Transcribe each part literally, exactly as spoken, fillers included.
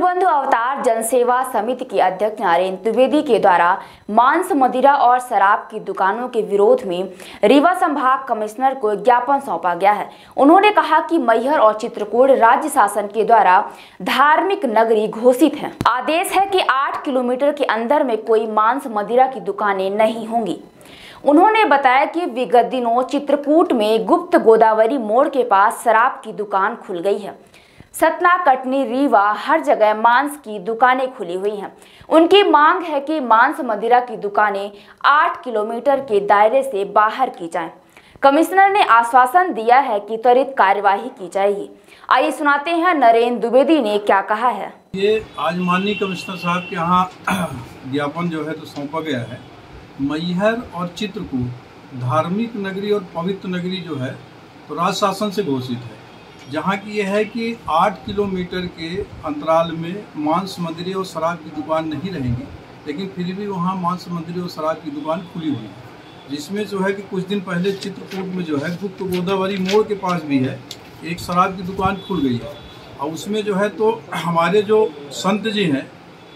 विश्वबंधु अवतार जनसेवा समिति की अध्यक्ष नरेंद्र द्विवेदी के द्वारा मांस मदिरा और शराब की दुकानों के विरोध में रीवा संभाग कमिश्नर को ज्ञापन सौंपा गया है। उन्होंने कहा कि मैहर और चित्रकूट राज्य शासन के द्वारा धार्मिक नगरी घोषित है। आदेश है कि आठ किलोमीटर के अंदर में कोई मांस मदिरा की दुकानें नहीं होंगी। उन्होंने बताया कि विगत दिनों चित्रकूट में गुप्त गोदावरी मोड़ के पास शराब की दुकान खुल गई है। सतना, कटनी, रीवा हर जगह मांस की दुकानें खुली हुई हैं। उनकी मांग है कि मांस मदिरा की दुकानें आठ किलोमीटर के दायरे से बाहर की जाएं। कमिश्नर ने आश्वासन दिया है कि त्वरित कार्यवाही की जाएगी। आइए सुनाते हैं नरेंद्र द्विवेदी ने क्या कहा है। ये आज माननीय कमिश्नर साहब के यहाँ ज्ञापन जो है तो सौंपा गया है। मैहर और चित्रकूट धार्मिक नगरी और पवित्र नगरी जो है तो राज्य शासन से घोषित है, जहाँ की यह है कि आठ किलोमीटर के अंतराल में मांस मदिरे और शराब की दुकान नहीं रहेंगी, लेकिन फिर भी वहाँ मांस मदिरे और शराब की दुकान खुली हुई है। जिसमें जो है कि कुछ दिन पहले चित्रकूट में जो है गुप्त गोदावरी मोड़ के पास भी है एक शराब की दुकान खुल गई है। और उसमें जो है तो हमारे जो संत जी हैं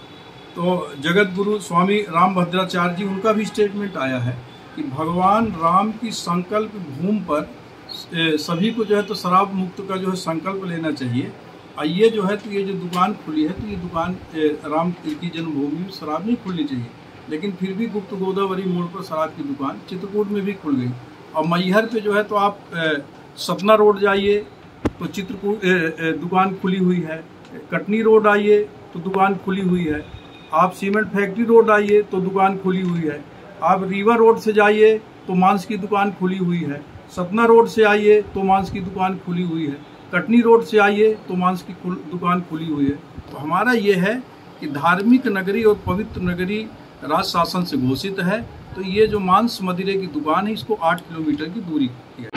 तो जगत गुरु स्वामी रामभद्राचार्य जी, उनका भी स्टेटमेंट आया है कि भगवान राम की संकल्प भूमि पर सभी को जो है तो शराब मुक्त का जो है संकल्प लेना चाहिए। और ये जो है तो ये जो दुकान खुली है तो ये दुकान राम की जन्मभूमि में शराब नहीं खुलनी चाहिए, लेकिन फिर भी गुप्त गोदावरी मोड़ पर शराब की दुकान चित्रकूट में भी खुल गई। और मैहर पे जो है तो आप सतना रोड जाइए तो चित्रकूट दुकान खुली हुई है, कटनी रोड आइए तो दुकान खुली हुई है, आप सीमेंट फैक्ट्री रोड आइए तो दुकान खुली हुई है, आप रीवा रोड से जाइए तो मांस की दुकान खुली हुई है, सतना रोड से आइए तो मांस की दुकान खुली हुई है, कटनी रोड से आइए तो मांस की दुकान खुली हुई है। तो हमारा ये है कि धार्मिक नगरी और पवित्र नगरी राज्य शासन से घोषित है, तो ये जो मांस मदिरे की दुकान है इसको आठ किलोमीटर की दूरी है।